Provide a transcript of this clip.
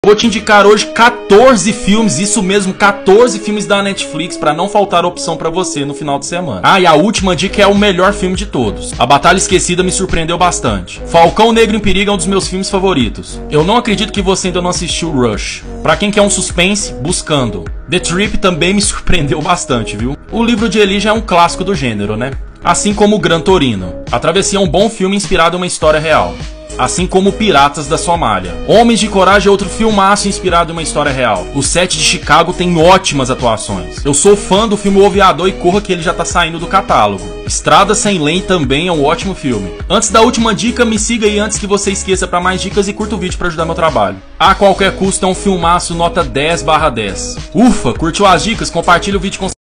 Vou te indicar hoje 14 filmes, isso mesmo, 14 filmes da Netflix pra não faltar opção pra você no final de semana. Ah, e a última dica é o melhor filme de todos. A Batalha Esquecida me surpreendeu bastante. Falcão Negro em Perigo é um dos meus filmes favoritos. Eu não acredito que você ainda não assistiu Rush. Pra quem quer um suspense, Buscando. The Trip também me surpreendeu bastante, viu? O Livro de Eli já é um clássico do gênero, né? Assim como o Gran Torino. A Travessia é um bom filme inspirado em uma história real. Assim como Piratas da Somália. Homens de Coragem é outro filmaço inspirado em uma história real. O Set de Chicago tem ótimas atuações. Eu sou fã do filme O Aviador e corra que ele já tá saindo do catálogo. Estrada Sem Lei também é um ótimo filme. Antes da última dica, me siga aí antes que você esqueça para mais dicas e curta o vídeo para ajudar meu trabalho. A Qualquer Custo é um filmaço nota 10/10. Ufa, curtiu as dicas? Compartilha o vídeo com